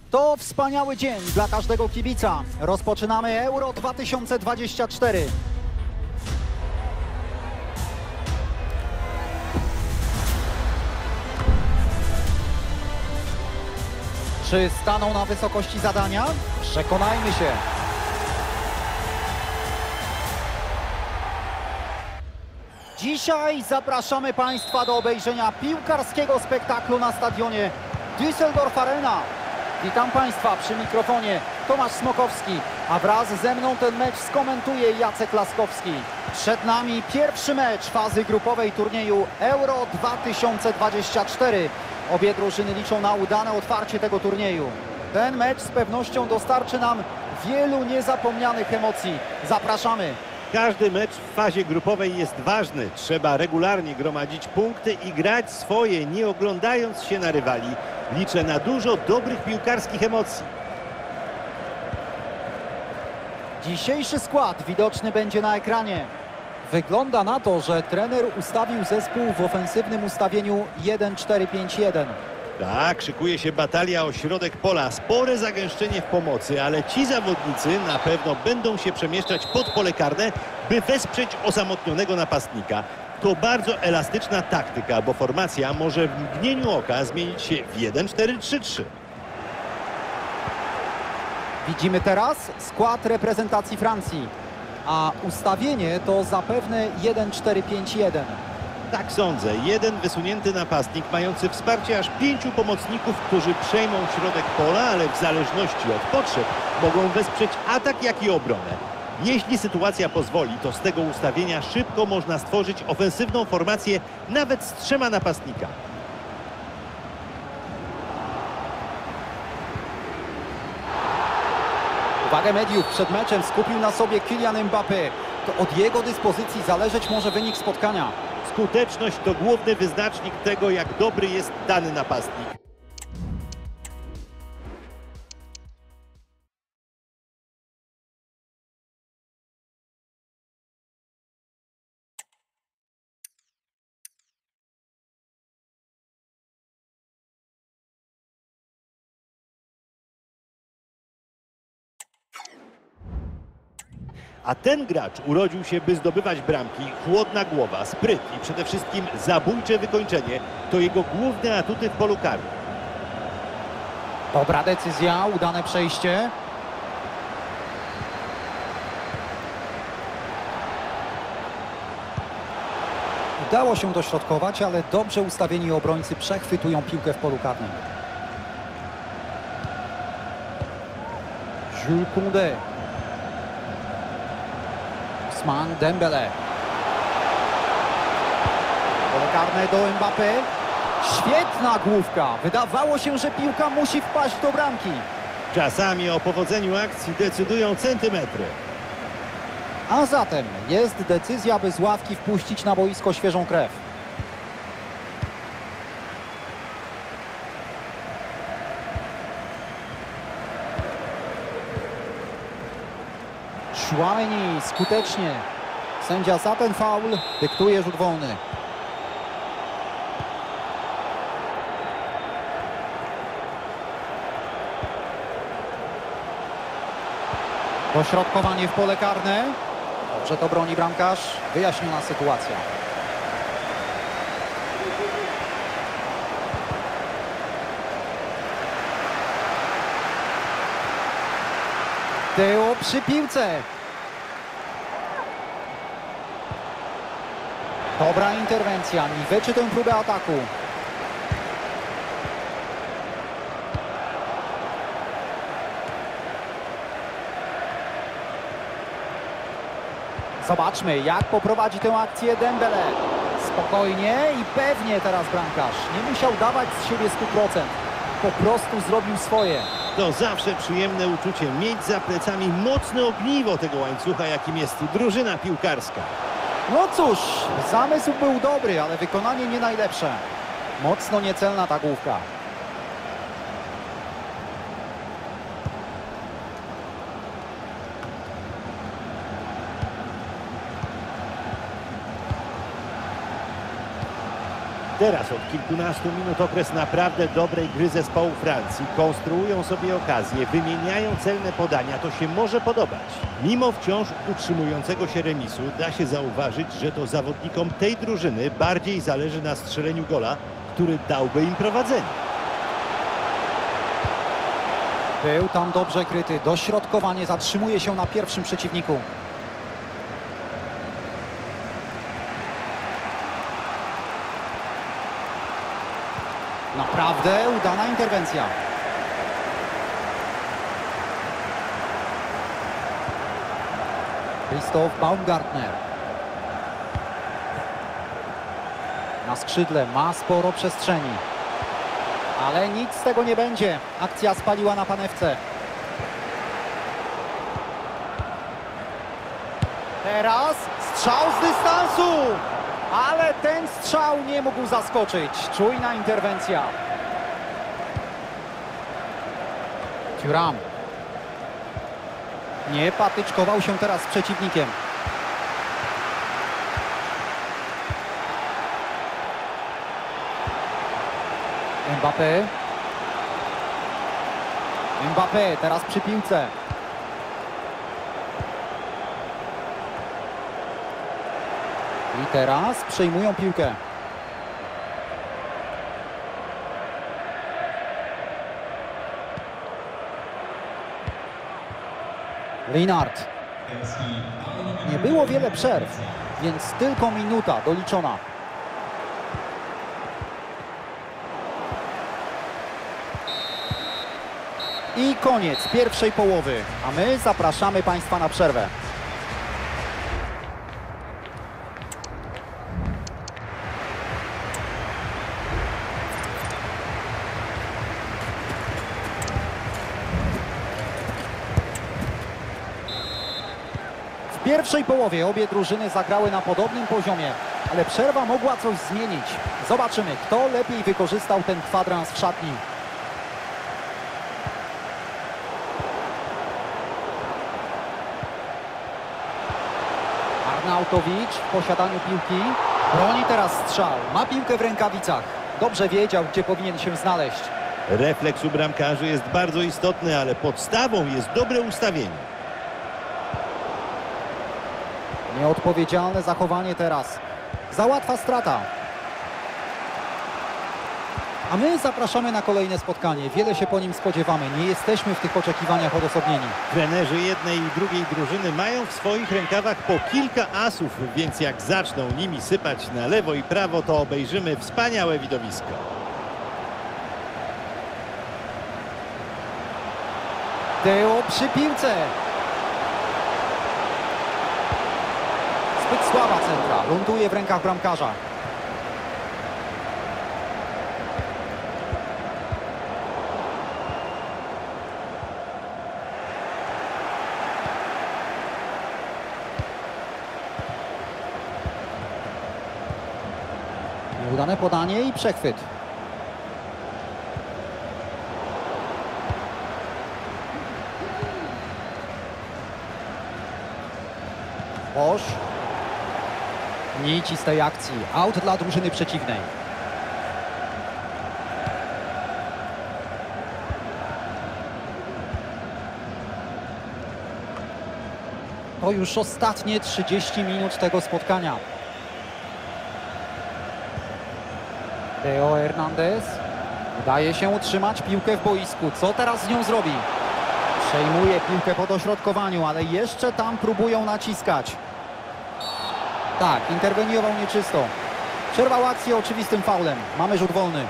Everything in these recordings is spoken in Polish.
To wspaniały dzień dla każdego kibica. Rozpoczynamy Euro 2024. Czy staną na wysokości zadania? Przekonajmy się. Dzisiaj zapraszamy Państwa do obejrzenia piłkarskiego spektaklu na stadionie Düsseldorf Arena. Witam Państwa przy mikrofonie Tomasz Smokowski, a wraz ze mną ten mecz skomentuje Jacek Laskowski. Przed nami pierwszy mecz fazy grupowej turnieju Euro 2024. Obie drużyny liczą na udane otwarcie tego turnieju. Ten mecz z pewnością dostarczy nam wielu niezapomnianych emocji. Zapraszamy! Każdy mecz w fazie grupowej jest ważny. Trzeba regularnie gromadzić punkty i grać swoje, nie oglądając się na rywali. Liczę na dużo dobrych piłkarskich emocji. Dzisiejszy skład widoczny będzie na ekranie. Wygląda na to, że trener ustawił zespół w ofensywnym ustawieniu 1-4-5-1. Tak, szykuje się batalia o środek pola. Spore zagęszczenie w pomocy, ale ci zawodnicy na pewno będą się przemieszczać pod pole karne, by wesprzeć osamotnionego napastnika. To bardzo elastyczna taktyka, bo formacja może w mgnieniu oka zmienić się w 1-4-3-3. Widzimy teraz skład reprezentacji Francji, a ustawienie to zapewne 1-4-5-1. Tak sądzę. Jeden wysunięty napastnik mający wsparcie aż 5 pomocników, którzy przejmą środek pola, ale w zależności od potrzeb mogą wesprzeć atak, jak i obronę. Jeśli sytuacja pozwoli, to z tego ustawienia szybko można stworzyć ofensywną formację nawet z 3 napastnikami. Uwagę mediów przed meczem skupił na sobie Kylian Mbappé. To od jego dyspozycji zależeć może wynik spotkania. Skuteczność to główny wyznacznik tego, jak dobry jest dany napastnik. A ten gracz urodził się, by zdobywać bramki. Chłodna głowa, spryt i przede wszystkim zabójcze wykończenie to jego główne atuty w polu karnym. Dobra decyzja, udane przejście. Udało się dośrodkować, ale dobrze ustawieni obrońcy przechwytują piłkę w polu karnym. Jules Koundé. Ousmane Dembélé. Pole karne do Mbappé. Świetna główka. Wydawało się, że piłka musi wpaść do bramki. Czasami o powodzeniu akcji decydują centymetry. A zatem jest decyzja, by z ławki wpuścić na boisko świeżą krew. Chouameni skutecznie. Sędzia za ten faul dyktuje rzut wolny. Dośrodkowanie w pole karne. Dobrze to broni bramkarz. Wyjaśniona sytuacja. Theo przy piłce. Dobra interwencja. Niweczy tę próbę ataku. Zobaczmy, jak poprowadzi tę akcję Dembélé. Spokojnie i pewnie teraz bramkarz. Nie musiał dawać z siebie 100%. Po prostu zrobił swoje. To zawsze przyjemne uczucie mieć za plecami mocne ogniwo tego łańcucha, jakim jest drużyna piłkarska. No cóż, zamysł był dobry, ale wykonanie nie najlepsze. Mocno niecelna ta główka. Teraz od kilkunastu minut okres naprawdę dobrej gry zespołu Francji. Konstruują sobie okazje, wymieniają celne podania. To się może podobać. Mimo wciąż utrzymującego się remisu da się zauważyć, że to zawodnikom tej drużyny bardziej zależy na strzeleniu gola, który dałby im prowadzenie. Był tam dobrze kryty. Dośrodkowanie, zatrzymuje się na pierwszym przeciwniku. Naprawdę udana interwencja. Christoph Baumgartner. Na skrzydle ma sporo przestrzeni. Ale nic z tego nie będzie. Akcja spaliła na panewce. Teraz strzał z dystansu. Ale ten strzał nie mógł zaskoczyć. Czujna interwencja. Thuram. Nie patyczkował się teraz z przeciwnikiem. Mbappé. Mbappé teraz przy piłce. I teraz przejmują piłkę. Lienhardt. Nie było wiele przerw, więc tylko minuta doliczona. I koniec pierwszej połowy, a my zapraszamy Państwa na przerwę. W pierwszej połowie obie drużyny zagrały na podobnym poziomie, ale przerwa mogła coś zmienić. Zobaczymy, kto lepiej wykorzystał ten kwadrans w szatni. Arnautowicz w posiadaniu piłki. Broni teraz strzał. Ma piłkę w rękawicach. Dobrze wiedział, gdzie powinien się znaleźć. Refleks u bramkarzy jest bardzo istotny, ale podstawą jest dobre ustawienie. Nieodpowiedzialne zachowanie teraz. Za łatwa strata. A my zapraszamy na kolejne spotkanie. Wiele się po nim spodziewamy. Nie jesteśmy w tych oczekiwaniach odosobnieni. Trenerzy jednej i drugiej drużyny mają w swoich rękawach po kilka asów, więc jak zaczną nimi sypać na lewo i prawo, to obejrzymy wspaniałe widowisko. Theo przy piłce. Zbyt słaba centra. Ląduje w rękach bramkarza. Nieudane podanie i przechwyt. Bosz. Nici z tej akcji. Aut dla drużyny przeciwnej. To już ostatnie 30 minut tego spotkania. Theo Hernandez. Udaje się utrzymać piłkę w boisku. Co teraz z nią zrobi? Przejmuje piłkę po dośrodkowaniu, ale jeszcze tam próbują naciskać. Tak, interweniował nieczysto. Przerwał akcję oczywistym faulem. Mamy rzut wolny.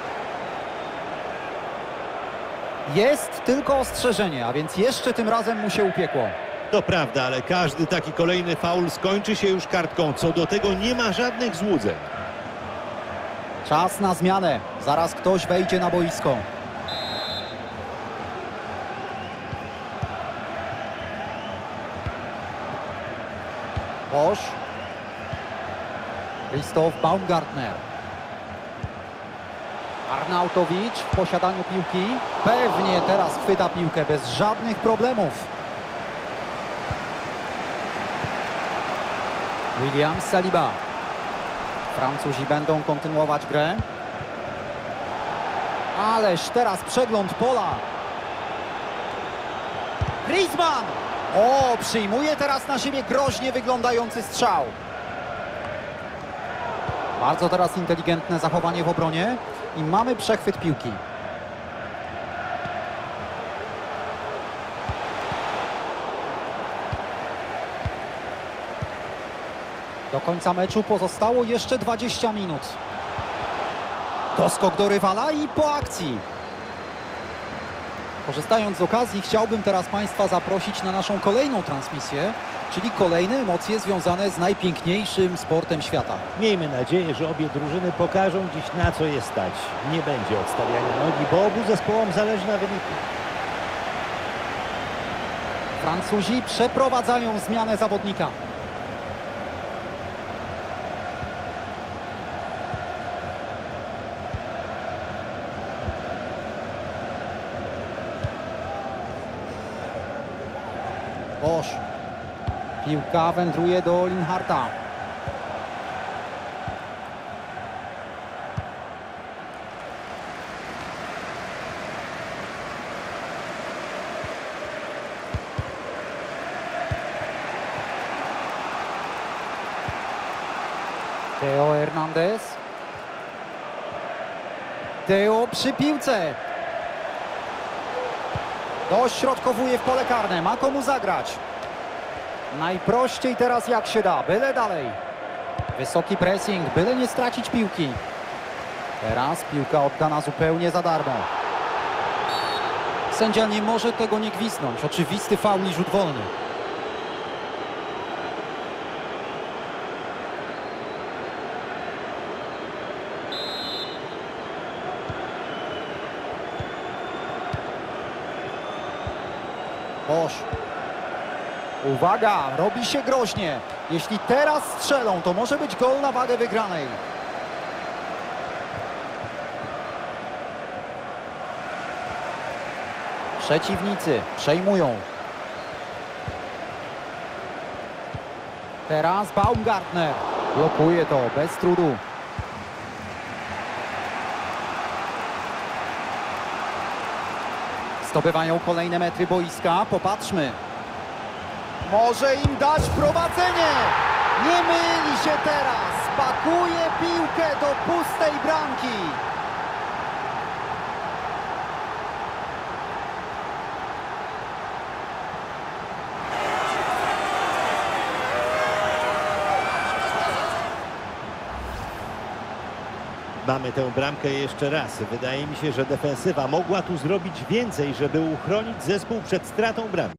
Jest tylko ostrzeżenie, a więc jeszcze tym razem mu się upiekło. To prawda, ale każdy taki kolejny faul skończy się już kartką. Co do tego nie ma żadnych złudzeń. Czas na zmianę. Zaraz ktoś wejdzie na boisko. Bosz. Christoph Baumgartner. Arnautowicz w posiadaniu piłki. Pewnie teraz chwyta piłkę bez żadnych problemów. William Saliba. Francuzi będą kontynuować grę. Ależ teraz przegląd pola. Griezmann! O, przyjmuje teraz na siebie groźnie wyglądający strzał. Bardzo teraz inteligentne zachowanie w obronie i mamy przechwyt piłki. Do końca meczu pozostało jeszcze 20 minut. Doskok do rywala i po akcji. Korzystając z okazji, chciałbym teraz Państwa zaprosić na naszą kolejną transmisję, czyli kolejne emocje związane z najpiękniejszym sportem świata. Miejmy nadzieję, że obie drużyny pokażą dziś, na co je stać. Nie będzie odstawiania nogi, bo obu zespołom zależy na wyniku. Francuzi przeprowadzają zmianę zawodnika. Bosz. Piłka wędruje do Linharta. Theo Hernandez. Theo przy piłce. Dośrodkowuje w pole karne. Ma komu zagrać. Najprościej teraz jak się da. Byle dalej. Wysoki pressing. Byle nie stracić piłki. Teraz piłka oddana zupełnie za darmo. Sędzia nie może tego nie gwizdnąć. Oczywisty faul i rzut wolny. Bosz. Uwaga, robi się groźnie. Jeśli teraz strzelą, to może być gol na wagę wygranej. Przeciwnicy przejmują. Teraz Baumgartner. Blokuje to bez trudu. Zdobywają kolejne metry boiska. Popatrzmy. Może im dać prowadzenie. Nie myli się teraz. Pakuje piłkę do pustej bramki. Mamy tę bramkę jeszcze raz. Wydaje mi się, że defensywa mogła tu zrobić więcej, żeby uchronić zespół przed stratą bramki.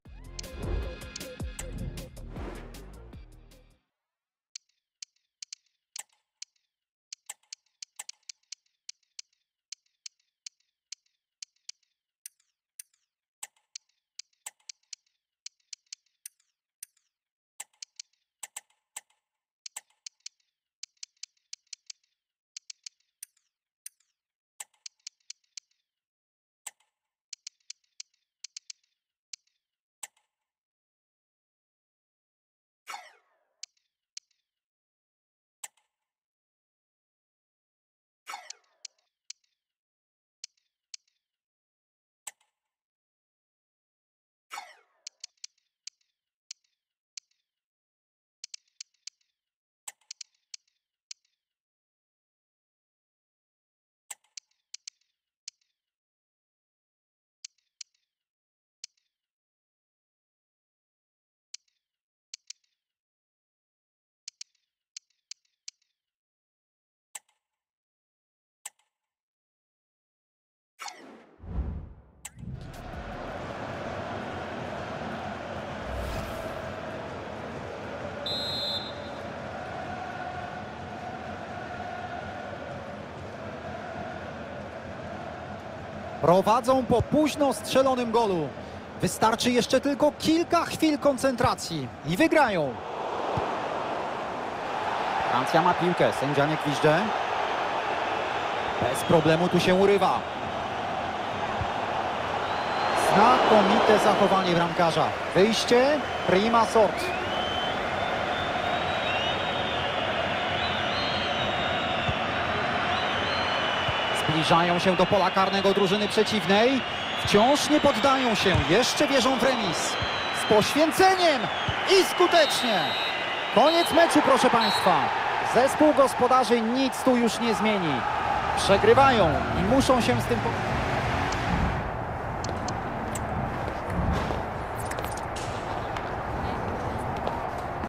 Prowadzą po późno strzelonym golu. Wystarczy jeszcze tylko kilka chwil koncentracji i wygrają. Francja ma piłkę, sędzia nie gwizdże. Bez problemu tu się urywa. Znakomite zachowanie bramkarza. Wyjście, prima sort. Zbliżają się do pola karnego drużyny przeciwnej. Wciąż nie poddają się, jeszcze wierzą w remis. Z poświęceniem i skutecznie. Koniec meczu, proszę Państwa. Zespół gospodarzy nic tu już nie zmieni. Przegrywają i muszą się z tym...